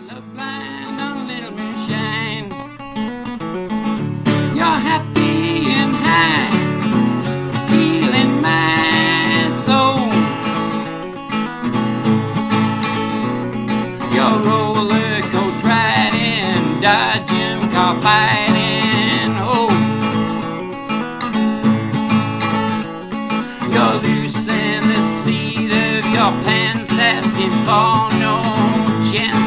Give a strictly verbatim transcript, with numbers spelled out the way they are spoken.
Colorblind on a little moonshine. You're happy and high, feeling my soul. Your roller coaster riding, dodging, car fighting. Oh, you're loose in the seat of your pants, asking for no chance.